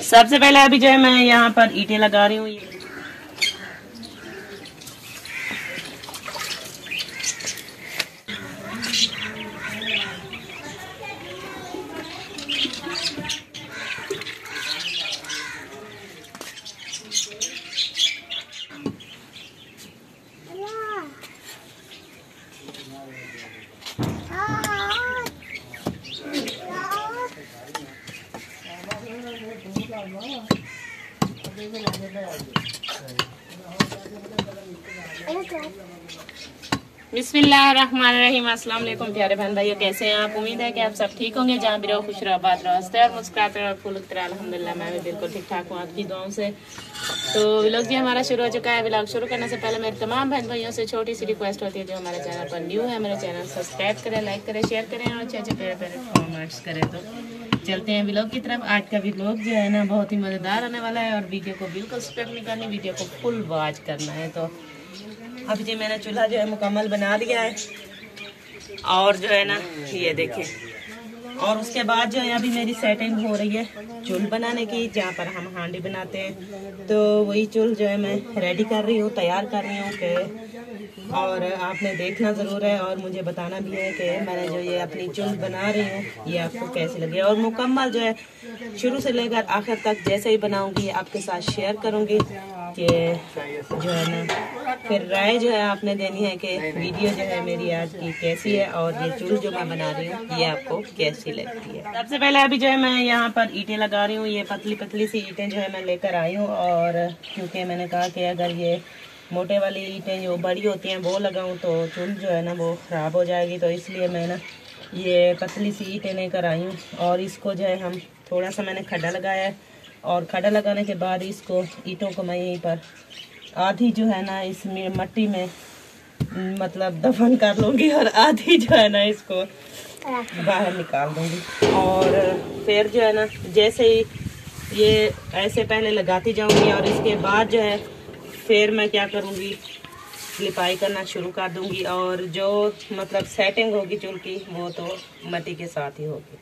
सबसे पहले अभी जो है मैं यहाँ पर ईंटें लगा रही हूँ। बिस्मिल्लाहिर्रहमानिर्रहीम। अस्सलाम वालेकुम प्यारे बहन भाइयों, कैसे हैं आप? उम्मीद है कि आप सब ठीक होंगे। जहाँ भी रहो खुश रहो, आबाद रहो, हंसते और मुस्कुराते रहो, फूल उगते रहो। अल्हम्दुलिल्लाह मैं भी बिल्कुल ठीक ठाक हूँ आपकी दुआओं से। तो व्लॉग जी हमारा शुरू हो चुका है। व्लॉग शुरू करने से पहले मेरे तमाम बहन भाइयों से छोटी सी रिक्वेस्ट होती है, जो हमारे चैनल पर न्यू है मेरे चैनल सब्सक्राइब करें, लाइक करें, शेयर करें और अच्छे अच्छे प्यारे प्यारे कॉमेंट्स करें। तो चलते हैं व्लॉग की तरफ। आज का व्लॉग जो है ना बहुत ही मज़ेदार आने वाला है और वीडियो को बिल्कुल स्किप नहीं करनी, वीडियो को फुल वॉच करना है। तो अभी जी मैंने चूल्हा जो है मुकम्मल बना दिया है और जो है ना ये देखिए, और उसके बाद जो है अभी मेरी सेटिंग हो रही है चूल्ह बनाने की, जहाँ पर हम हांडी बनाते हैं। तो वही चूल्ह जो है मैं रेडी कर रही हूँ, तैयार कर रही हूँ कि, और आपने देखना ज़रूर है और मुझे बताना भी है कि मैंने जो ये अपनी चूल्ह बना रही हूँ ये आपको कैसी लगी। और मुकम्मल जो है शुरू से लेकर आखिर तक जैसे ही बनाऊँगी आपके साथ शेयर करूँगी कि जो है ना फिर राय जो है आपने देनी है कि वीडियो जो है मेरी आज की कैसी है और ये चूल्ह जो मैं बना रही हूँ ये आपको कैसी लगती है। सबसे पहले अभी जो है मैं यहाँ पर ईंटें लगा रही हूँ। ये पतली पतली सी ईंटें जो है मैं लेकर आई हूँ, और क्योंकि मैंने कहा कि अगर ये मोटे वाली ईंटें जो बड़ी होती हैं वो लगाऊँ तो चूल्ह जो है ना वो ख़राब हो जाएगी। तो इसलिए मैं ना ये पतली सी ईंटें लेकर आई हूँ और इसको जो है हम थोड़ा सा मैंने खड्डा लगाया है, और खड्डा लगाने के बाद इसको ईंटों को मैं यहीं पर आधी जो है ना इसमें मट्टी में मतलब दफन कर लूँगी और आधी जो है ना इसको बाहर निकाल दूँगी। और फिर जो है ना जैसे ही ये ऐसे पहले लगाती जाऊँगी और इसके बाद जो है फिर मैं क्या करूँगी लिपाई करना शुरू कर दूँगी, और जो मतलब सेटिंग होगी चूल्हे की वो तो मट्टी के साथ ही होगी।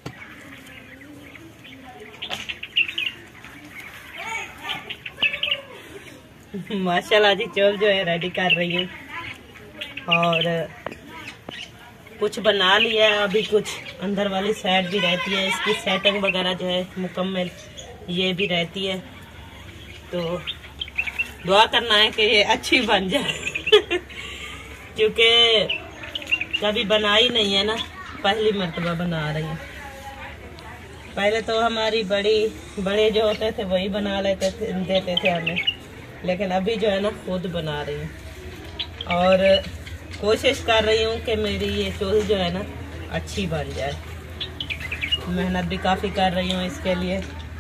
माशाल्लाह जी चूल्हा जो है रेडी कर रही हूँ और कुछ बना लिया है, अभी कुछ अंदर वाली साइड भी रहती है, इसकी सेटिंग वगैरह जो है मुकम्मल ये भी रहती है। तो दुआ करना है कि ये अच्छी बन जाए क्योंकि कभी बनाई नहीं है ना, पहली मर्तबा बना रही हूँ। पहले तो हमारी बड़े जो होते थे वही बना लेते थे, देते थे हमें, लेकिन अभी जो है ना खुद बना रही हूँ और कोशिश कर रही हूँ कि मेरी ये चूल्ह जो है ना अच्छी बन जाए। मेहनत भी काफ़ी कर रही हूँ इसके लिए।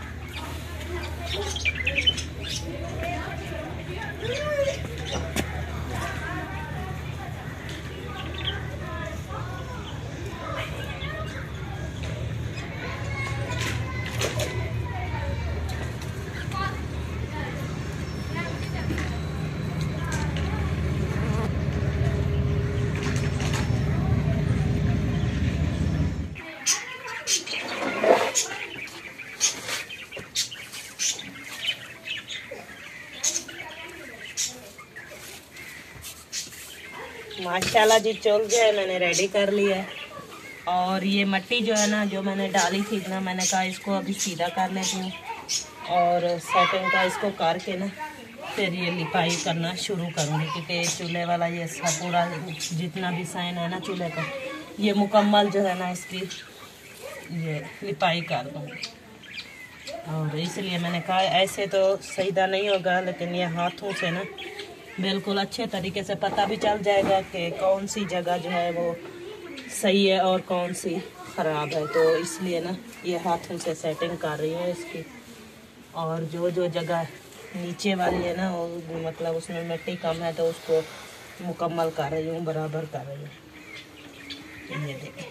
माशाल्लाह जी चूल्हा जो है मैंने रेडी कर लिया है, और ये मट्टी जो है ना जो मैंने डाली थी ना, मैंने कहा इसको अभी सीधा कर लेती हूँ और सेटिंग का इसको करके ना फिर ये लिपाई करना शुरू करूँगी, क्योंकि चूल्हे वाला ये सब पूरा जितना भी साइन है ना चूल्हे का ये मुकम्मल जो है ना इसकी ये लिपाई कर दूँगी। और इसलिए मैंने कहा ऐसे तो सीधा नहीं होगा, लेकिन ये हाथों से ना बिल्कुल अच्छे तरीके से पता भी चल जाएगा कि कौन सी जगह जो है वो सही है और कौन सी ख़राब है। तो इसलिए ना ये हाथों से सेटिंग कर रही हूँ इसकी, और जो जो जगह नीचे वाली है ना वो मतलब उसमें मिट्टी कम है तो उसको मुकम्मल कर रही हूँ, बराबर कर रही हूँ। ये देखिए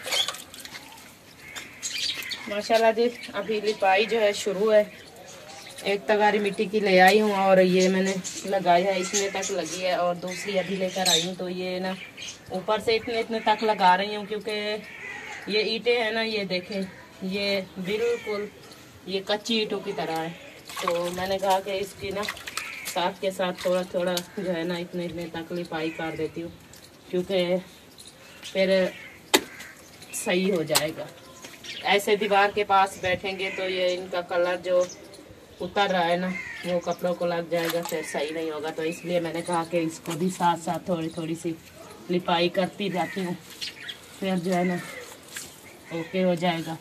माशाल्लाह जी अभी लिपाई जो है शुरू है एक तगारी मिट्टी की ले आई हूँ और ये मैंने लगाई है, इसमें तक लगी है और दूसरी अभी लेकर आई हूँ। तो ये ना ऊपर से इतने इतने तक लगा रही हूँ क्योंकि ये ईंटें हैं ना, ये देखें ये बिल्कुल ये कच्ची ईंटों की तरह है। तो मैंने कहा कि इसकी ना साथ के साथ थोड़ा थोड़ा जो है ना इतने इतने तक लिपाई कर देती हूँ, क्योंकि फिर सही हो जाएगा। ऐसे दीवार के पास बैठेंगे तो ये इनका कलर जो उतर रहा है ना वो कपड़ों को लग जाएगा, फिर सही नहीं होगा। तो इसलिए मैंने कहा कि इसको भी साथ साथ थोड़ी थोड़ी सी लिपाई करती जाती हूँ, फिर जो है ना ओके हो जाएगा।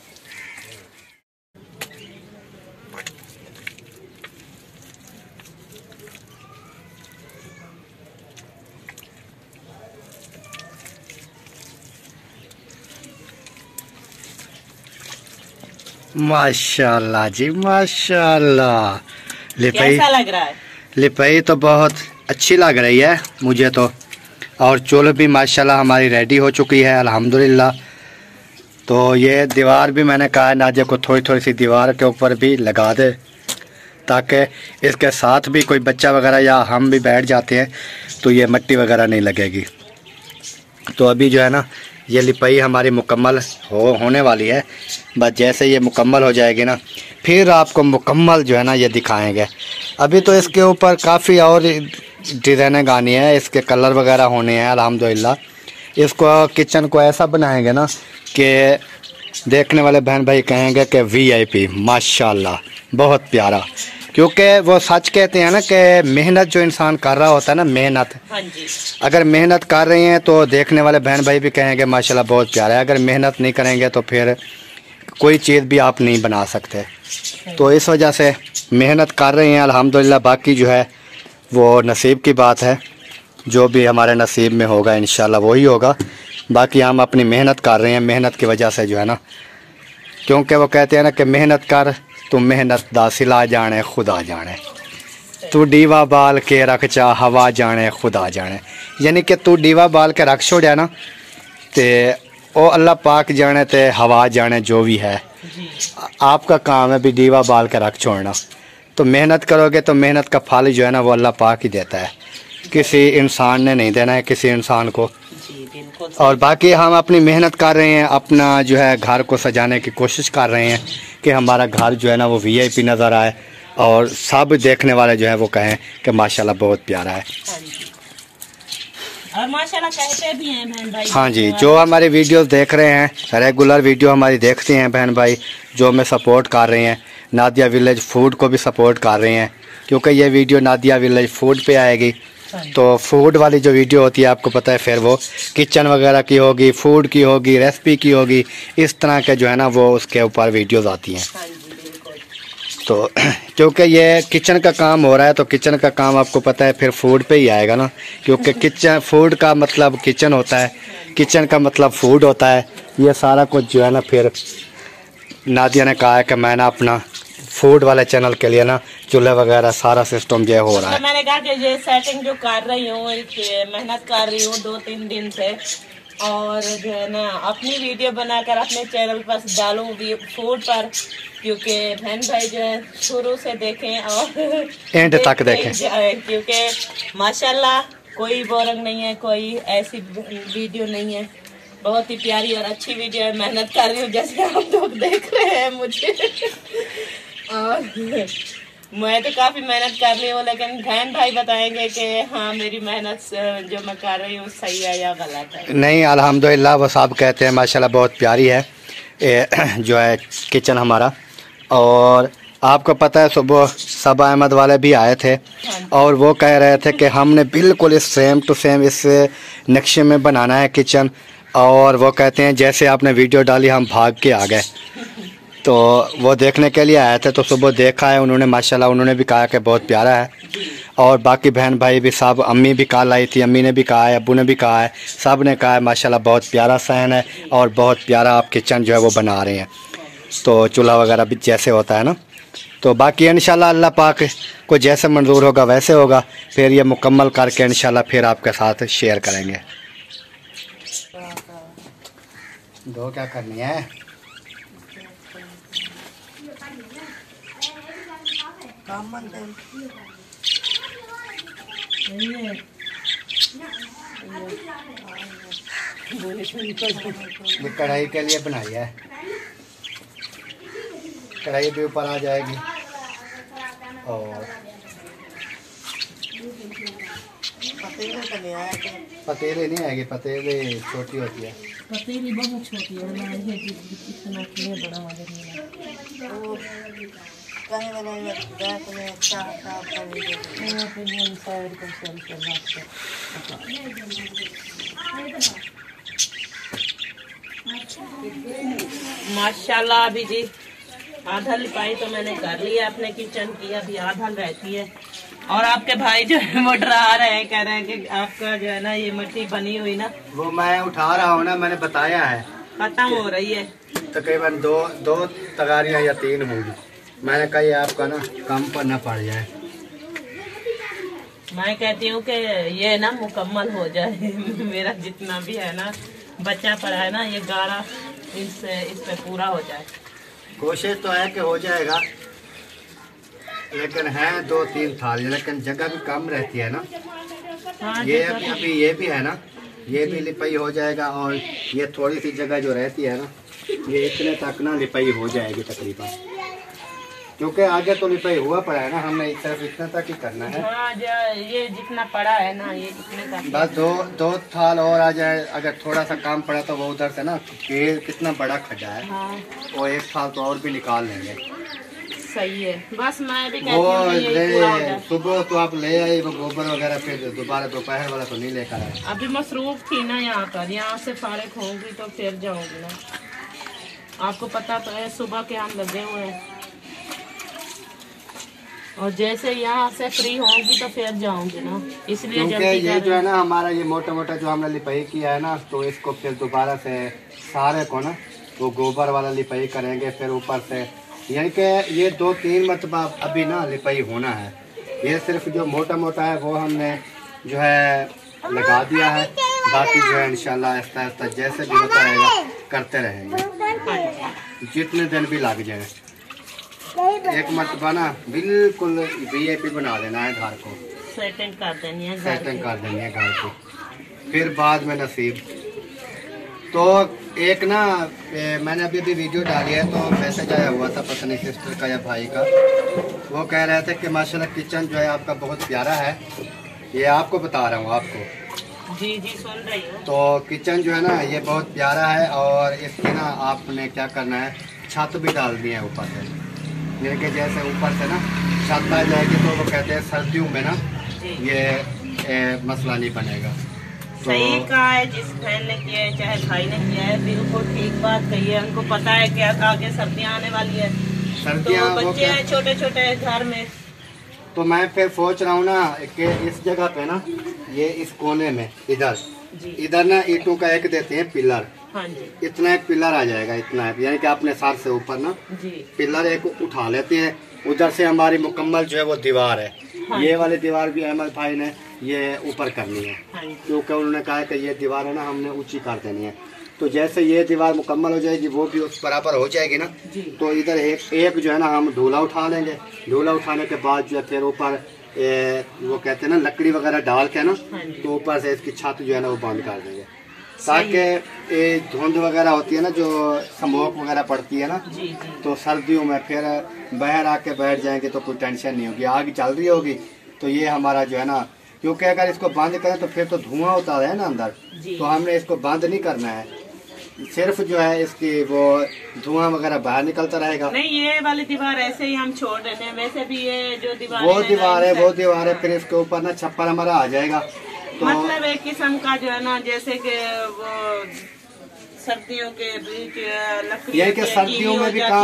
माशाल्लाह जी माशाल्लाह। लिपाई कैसा लग रहा है? लिपाई तो बहुत अच्छी लग रही है मुझे तो। और चूल्ह भी माशाल्लाह हमारी रेडी हो चुकी है अल्हम्दुलिल्लाह। तो ये दीवार भी मैंने कहा है नाजिया को थोड़ी थोड़ी सी दीवार के ऊपर भी लगा दे, ताकि इसके साथ भी कोई बच्चा वगैरह या हम भी बैठ जाते हैं तो ये मिट्टी वगैरह नहीं लगेगी। तो अभी जो है ना ये लिपाई हमारी मुकम्मल होने वाली है। बस जैसे ये मुकम्मल हो जाएगी ना फिर आपको मुकम्मल जो है ना ये दिखाएंगे। अभी तो इसके ऊपर काफ़ी और डिज़ाइनें गानी है, इसके कलर वगैरह होने हैं अल्हम्दुलिल्लाह। इसको किचन को ऐसा बनाएंगे ना कि देखने वाले बहन भाई कहेंगे कि VIP माशाल्लाह बहुत प्यारा। क्योंकि वो सच कहते हैं ना कि मेहनत जो इंसान कर रहा होता है ना, मेहनत, हाँ जी, अगर मेहनत कर रहे हैं तो देखने वाले बहन भाई भी कहेंगे माशाल्लाह बहुत प्यारा है। अगर मेहनत नहीं करेंगे तो फिर कोई चीज़ भी आप नहीं बना सकते। तो इस वजह से मेहनत कर रहे हैं अल्हम्दुलिल्लाह। बाकी जो है वो नसीब की बात है, जो भी हमारे नसीब में होगा इंशाल्लाह वही होगा। बाकी हम अपनी मेहनत कर रहे हैं, मेहनत की वजह से जो है ना, क्योंकि वो कहते हैं ना कि मेहनत कर तू मेहनत दा सिला जाने खुदा जाने, तू डीवा बाल के रख चा हवा जाने खुदा जाने। यानी कि तू डीवा बाल के रख छोड़िया ना तो ओ अल्लाह पाक जाने ते हवा जाने जो भी है। आपका काम है भी डीवा बाल के रख छोड़ना। तो मेहनत करोगे तो मेहनत का फल जो है ना वो अल्लाह पाक ही देता है, किसी इंसान ने नहीं देना है किसी इंसान को। और बाकी हम अपनी मेहनत कर रहे हैं, अपना जो है घर को सजाने की कोशिश कर रहे हैं कि हमारा घर जो है ना वो VIP नज़र आए और सब देखने वाले जो है वो कहें कि माशाल्लाह बहुत प्यारा है। और माशाल्लाह कहते भी हैं बहन भाई। हाँ जी, जो हमारे वीडियोस देख रहे हैं, रेगुलर वीडियो हमारी देखते हैं बहन भाई, जो हमें सपोर्ट कर रहे हैं, नादिया विलेज फूड को भी सपोर्ट कर रहे हैं, क्योंकि ये वीडियो नादिया विलेज फूड पे आएगी। तो फूड वाली जो वीडियो होती है आपको पता है फिर वो किचन वगैरह की होगी, फूड की होगी, रेसिपी की होगी, इस तरह के जो है ना वो उसके ऊपर वीडियोस आती हैं। तो क्योंकि ये किचन का काम हो रहा है तो किचन का काम आपको पता है फिर फूड पे ही आएगा ना, क्योंकि किचन फूड का मतलब किचन होता है, किचन का मतलब फूड होता है। ये सारा कुछ जो है ना फिर नादिया ने कहा है कि मैं ना अपना फूड वाले चैनल के लिए ना चूल्हे वगैरह सारा सिस्टम जो हो रहा है। मैंने कहा कि ये सेटिंग जो कर रही हूँ, मेहनत कर रही हूँ 2-3 दिन से, और जो है ना अपनी वीडियो बनाकर अपने चैनल पर डालूँ फूड पर, क्योंकि बहन भाई जो है शुरू से देखें और एंड तक देखें, क्योंकि माशाल्लाह कोई बोरिंग नहीं है, कोई ऐसी वीडियो नहीं है, बहुत ही प्यारी और अच्छी वीडियो है। मेहनत कर रही हूँ जैसे आप लोग देख रहे हैं मुझे और मैं तो काफ़ी मेहनत कर रही हूँ, लेकिन बहन भाई बताएंगे कि हाँ मेरी मेहनत जो मैं कर रही हूँ सही है या गलत है। नहीं अल्हम्दुलिल्लाह वो सब कहते हैं माशाल्लाह बहुत प्यारी है जो है किचन हमारा। और आपको पता है सुबह सबा अहमद वाले भी आए थे और वो कह रहे थे कि हमने बिल्कुल इस सेम टू सेम इस नक्शे में बनाना है किचन। और वो कहते हैं जैसे आपने वीडियो डाली हम भाग के आ गए। तो वो देखने के लिए आए थे तो सुबह देखा है उन्होंने, माशाल्लाह उन्होंने भी कहा कि बहुत प्यारा है। और बाकी बहन भाई भी सब, अम्मी भी कल आई थी, अम्मी ने भी कहा है, अब्बू ने भी कहा है, सब ने कहा है माशाल्लाह बहुत प्यारा सहन है और बहुत प्यारा आप किचन जो है वो बना रहे हैं। तो चूल्हा वगैरह भी जैसे होता है ना, तो बाकी इंशाल्लाह अल्लाह पाक को जैसे मंजूर होगा वैसे होगा। फिर ये मुकम्मल करके इंशाल्लाह फिर आपके साथ शेयर करेंगे। दो क्या करनी है ये कढ़ाई के लिए बनाई है, कढ़ाई भी ऊपर आ जाएगी। और पतीली नहीं आएगी, पतीली छोटी होती है। पतीली बहुत छोटी है, मैं ये इतना क्यों बड़ा वाला माशाल्लाह। अभी जी आधा लिपाई तो मैंने कर लिया अपने किचन की, अभी आधा रहती है। और आपके भाई जो है वो डरा रहे हैं, कह रहे हैं कि आपका जो है ना ये मिट्टी बनी हुई ना, वो मैं उठा रहा हूँ ना, मैंने बताया है खत्म हो रही है। तकरीबन दो तगारियाँ या 3 होंगी। मैंने कहा ये आपका ना कम पर न पड़ जाए। मैं कहती हूँ कि ये ना मुकम्मल हो जाए मेरा जितना भी है ना बच्चा पड़ा है ना, ये गारा इस पे पूरा हो जाए। कोशिश तो है कि हो जाएगा, लेकिन है 2-3 थाली, लेकिन जगह भी कम रहती है ना। हाँ, ये अभी ये भी है ना, ये भी लिपाई हो जाएगा। और ये थोड़ी सी जगह जो रहती है ना, ये इतने तक ना लिपाई हो जाएगी तकरीबन, क्योंकि आगे तो लिपाई हुआ पड़ा है ना, हमने सिर्फ इतना तक ही करना है। हाँ, ये जितना पड़ा है ना, ये इतने तक बस दो थाल और आ जाए। अगर थोड़ा सा काम पड़ा तो वो उधर से ना, पेड़ कितना बड़ा खड्डा है। हाँ, वो 1 थाल तो और भी निकाल लेंगे। सही है। बस मैं भी कहती वो हूँ कि ये पूरा हो जाए। सुबह तो आप ले आए वो गोबर वगैरह, फिर दोबारा दोपहर वाला तो नहीं लेकर आए। अभी मसरूफ थी ना यहाँ पर, यहाँ से फारिग होंगी तो फिर जाऊंगी ना। आपको पता तो है सुबह के हम लगे हुए हैं, और जैसे यहाँ से फ्री होंगी तो फिर जाऊंगी ना, इसलिए क्योंकि ये जो है ना हमारा ये मोटा मोटा जो हमने लिपाई किया है ना, तो इसको फिर दोबारा से सारे को ना वो गोबर वाला लिपाई करेंगे। फिर ऊपर से यानी कि ये 2-3 मरतबा अभी ना लिपाई होना है। ये सिर्फ जो मोटा मोटा है वो हमने जो है लगा दिया है, बाकी जो है इंशाल्लाह आहिस्ता आहिस्ता जैसे भी होता रहेगा करते रहेंगे, जितने दिन भी लग जाए। एक मरतबा ना बिल्कुल VIP बना देना है घर को, सेटिंग कर देनी है, सेटिंग कर देनी है घर को, फिर बाद में नसीब। तो एक ना मैंने अभी वीडियो डाली है, तो मैसेज आया हुआ था पता नहीं सिस्टर का या भाई का, वो कह रहे थे कि माशाल्लाह किचन जो है आपका बहुत प्यारा है। ये आपको बता रहा हूँ आपको। जी सुन रही हूँ। तो किचन जो है ना ये बहुत प्यारा है, और इसकी ना आपने क्या करना है, छत भी डालनी है ऊपर से। यानी कि जैसे ऊपर से ना छत आ जाएगी तो वो कहते हैं सर्दियों में ना ये मसला नहीं बनेगा। सही कहा है, जिस बहन ने किया है चाहे भाई ने किया है, बिल्कुल ठीक बात कही है। उनको पता है कि आगे सर्दियाँ आने वाली है, सर्दियाँ तो बच्चे हैं छोटे छोटे घर में। तो मैं फिर सोच रहा हूँ ना कि इस जगह पे ना ये इस कोने में इधर ना ईंटों का एक देते हैं पिलर। हाँ जी, इतना एक पिलर आ जाएगा, इतना है, यानी कि अपने सर से ऊपर ना जी पिलर एक उठा लेते हैं। उधर से हमारी मुकम्मल जो है वो दीवार है। हाँ, ये वाली दीवार भी अहमद भाई ने ये ऊपर करनी है। हाँ, क्योंकि उन्होंने कहा है कि ये दीवार है ना हमने ऊंची कर देनी है। तो जैसे ये दीवार मुकम्मल हो जाएगी, वो भी उस बराबर हो जाएगी ना, तो इधर एक जो है ना हम ढूला उठा लेंगे। ढूला उठाने के बाद जो है फिर ऊपर वो कहते हैं ना लकड़ी वगैरह डाल के ना, तो ऊपर से इसकी छत जो है ना वो बंद कर देंगे, ताकि धुंध वगैरह होती है ना, जो स्मोक वगैरह पड़ती है ना, तो सर्दियों में फिर बाहर आके बैठ जाएंगे तो कोई टेंशन नहीं होगी। आग चल रही होगी तो ये हमारा जो है ना, क्योंकि अगर इसको बंद करें तो फिर तो धुआं होता है ना अंदर, तो हमने इसको बंद नहीं करना है, सिर्फ जो है इसकी वो धुआं वगैरह बाहर निकलता रहेगा। नहीं, ये वाली दीवार ऐसे ही हम छोड़ देते हैं। वैसे भी ये जो दीवार वो दीवार है, फिर इसके ऊपर ना छप्पर हमारा आ जाएगा। तो मतलब एक किस्म का जो है ना, जैसे कि वो सर्दियों के बीच लकड़ी, ये कि सर्दियों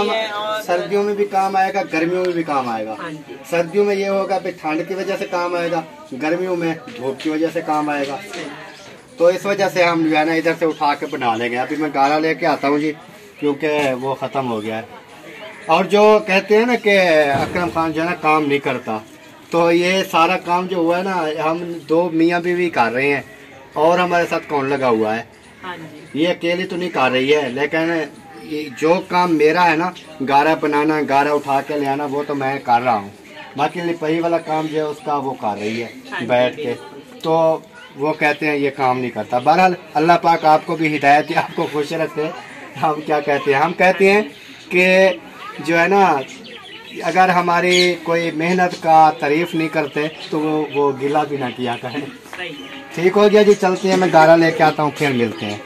में भी काम आएगा, गर्मियों में भी काम आएगा। सर्दियों में ये होगा कि ठंड की वजह से काम आएगा, गर्मियों में धूप की वजह से काम आएगा। तो इस वजह से हम जो है ना इधर से उठा के बना लेंगे। अभी मैं गारा लेके आता हूँ जी, क्योंकि वो ख़त्म हो गया है। और जो कहते हैं ना कि अकरम खान जो है ना काम नहीं करता, तो ये सारा काम जो हुआ है ना हम 2 मियाँ बीवी कर रहे हैं, और हमारे साथ कौन लगा हुआ है। ये अकेली तो नहीं कर रही है, लेकिन जो काम मेरा है ना गारा बनाना, गारा उठा के ले आना, वो तो मैं कर रहा हूँ। बाकी लिपाई वाला काम जो है उसका वो कर रही है हाँ जी, बैठ के, तो वो कहते हैं ये काम नहीं करता। बहरहाल अल्लाह पाक आपको भी हिदायत, आपको खुश रखे। हम क्या कहते हैं, हम कहते हैं कि जो है ना, अगर हमारी कोई मेहनत का तारीफ नहीं करते तो वो गिला भी ना किया करें। ठीक हो गया जी, चलते हैं, मैं गारा लेके आता हूँ, फिर मिलते हैं।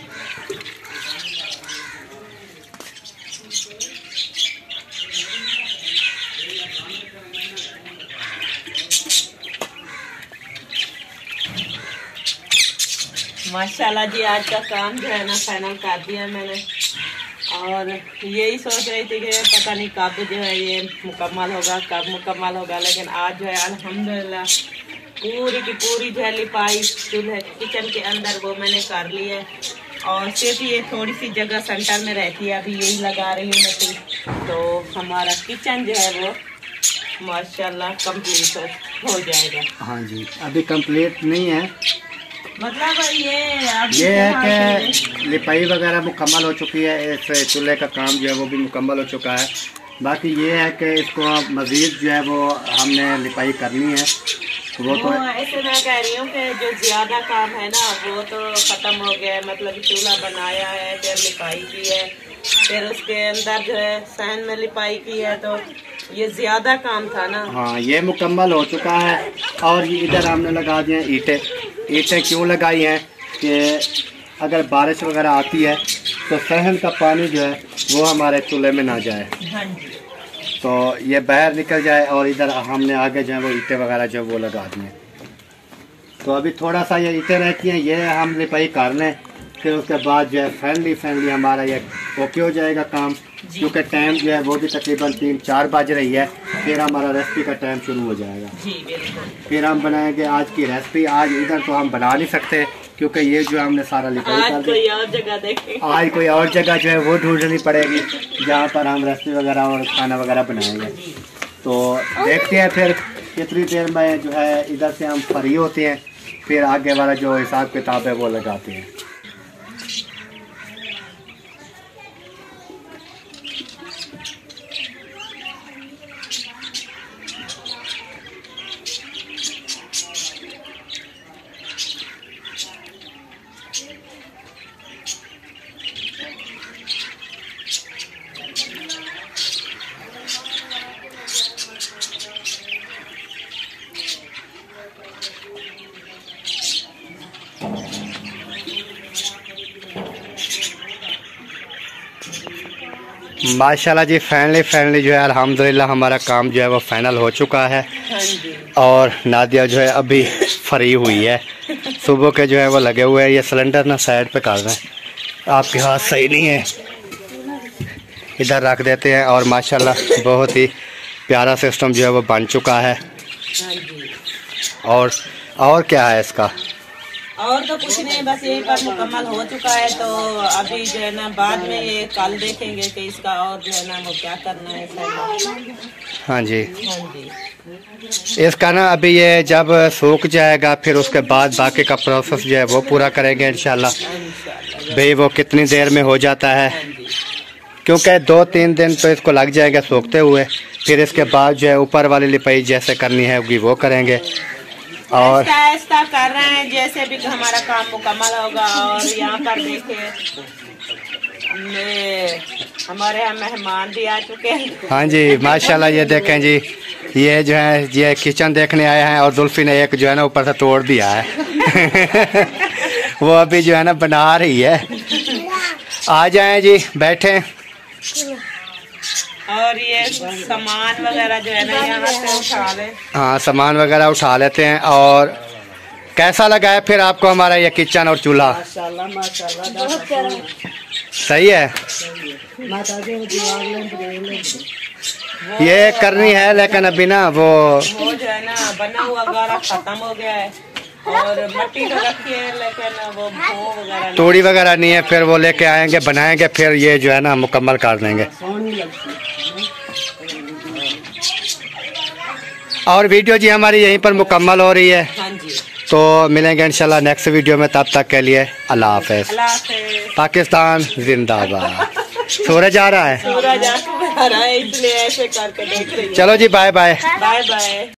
माशाल्लाह जी, आज का काम जो है ना फाइनल कर दिया मैंने, और यही सोच रही थी कि पता नहीं कब जो है ये मुकम्मल होगा, कब मुकम्मल होगा, लेकिन आज जो है अल्हम्दुलिल्लाह पूरी की पूरी जो है लिपाई चूल्हे किचन के अंदर वो मैंने कर ली है। और सिर्फ ये थोड़ी सी जगह सेंटर में रहती है, अभी यही लगा रही हूँ मिट्टी, तो हमारा किचन जो है वो माशाल्लाह कंप्लीट हो जाएगा। हाँ जी, अभी कंप्लीट नहीं है, मतलब ये है कि लिपाई वगैरह मुकम्मल हो चुकी है, इस चूल्हे का काम जो है वो भी मुकम्मल हो चुका है। बाकी ये है कि इसको मज़ीद जो है वो हमने लिपाई करनी है, वो तो ऐसे मैं कह रही हूँ कि जो ज़्यादा काम है ना वो तो ख़त्म हो गया है। मतलब चूल्हा बनाया है, फिर लिपाई की है, फिर उसके अंदर जो है सहन में लिपाई की है, तो ये ज़्यादा काम था ना। हाँ, ये मुकम्मल हो चुका है। और ये इधर हमने लगा दिए ईंटें। ईंटें क्यों लगाई हैं कि अगर बारिश वगैरह आती है तो सहन का पानी जो है वो हमारे चूल्हे में ना जाए, हाँ जी, तो ये बाहर निकल जाए। और इधर हमने आगे जो है वो ईंटें वगैरह जो वो लगा दी हैं। तो अभी थोड़ा सा ये ईंटें रहती हैं, ये हम लिपाई कर लें, फिर उसके बाद जो है फाइनली हमारा ये ओके हो जाएगा काम। क्योंकि टाइम जो है वो भी तकरीबन 3-4 बज रही है, फिर हमारा रेसिपी का टाइम शुरू हो जाएगा। जी बिल्कुल। फिर हम बनाएंगे आज की रेसिपी। आज इधर तो हम बना नहीं सकते क्योंकि ये जो हमने सारा लिपाई कर आज कोई और जगह देखें, आज कोई और जगह जो है वो ढूंढनी पड़ेगी जहाँ पर हम रेसिपी वगैरह और खाना वगैरह बनाएंगे। तो देखते हैं फिर कितनी देर में जो है इधर से हम फ्री होते हैं, फिर आगे वाला जो हिसाब किताब है वो लगाते हैं। माशाल्लाह जी, फाइनली जो है अल्हम्दुलिल्लाह हमारा काम जो है वो फाइनल हो चुका है। हाँ जी। और नादिया जो है अभी फ्री हुई है, सुबह के जो है वो लगे हुए हैं। ये सिलेंडर ना साइड पे कर रहे हैं, आपके हाथ सही नहीं है, इधर रख देते हैं। और माशाल्लाह बहुत ही प्यारा सिस्टम जो है वो बन चुका है। हाँ जी। और क्या है इसका, और तो कुछ नहीं, बस यही पर मुकम्मल हो चुका है। तो अभी जो है ना बाद में ये कल देखेंगे कि इसका और जो है ना वो क्या करना है इसका। हाँ जी, हाँ जी। इसका ना अभी ये जब सूख जाएगा फिर उसके बाद बाकी का प्रोसेस जो है वो पूरा करेंगे इंशाल्लाह। भाई वो कितनी देर में हो जाता है, क्योंकि 2-3 दिन तो इसको लग जाएगा सूखते हुए। फिर इसके बाद जो है ऊपर वाली लिपाई जैसे करनी है वो करेंगे। और ऐसा कर रहे हैं जैसे भी हमारा काम मुकम्मल होगा। और यहाँ पर देखिए हमारे यहाँ मेहमान भी आ चुके हैं। हाँ जी, माशाल्लाह ये देखें जी, ये जो है ये किचन देखने आए हैं और जुल्फी ने एक जो है ना ऊपर से तोड़ दिया है। वो अभी जो है ना बना रही है। आ जाएं जी, बैठें। और ये सामान वगैरह जो है ना यहाँ से उठा ले। हाँ, सामान वगैरह उठा लेते हैं। और कैसा लगा है फिर आपको हमारा ये किचन और चूल्हा? माशाल्लाह माशाल्लाह सही है। ये करनी है लेकिन अभी ना वो जो है ना बना हुआ गारा खत्म हो गया है, और मट्टी तो रखी है लेकिन वो भो वगैरह तोड़ी वगैरह नहीं है। फिर वो लेके आएंगे, बनाएंगे, फिर ये जो है ना मुकम्मल कर देंगे। और वीडियो जी हमारी यहीं पर मुकम्मल हो रही है। हाँ जी। तो मिलेंगे इंशाल्लाह नेक्स्ट वीडियो में, तब तक के लिए अल्लाह हाफ़िज़। अल्लाह हाफ़िज़। पाकिस्तान जिंदाबाद। सूरज आ रहा है, सूरज आ रहा है इसलिए ऐसे करके देख रही है। चलो जी बाय बाय। Bye bye.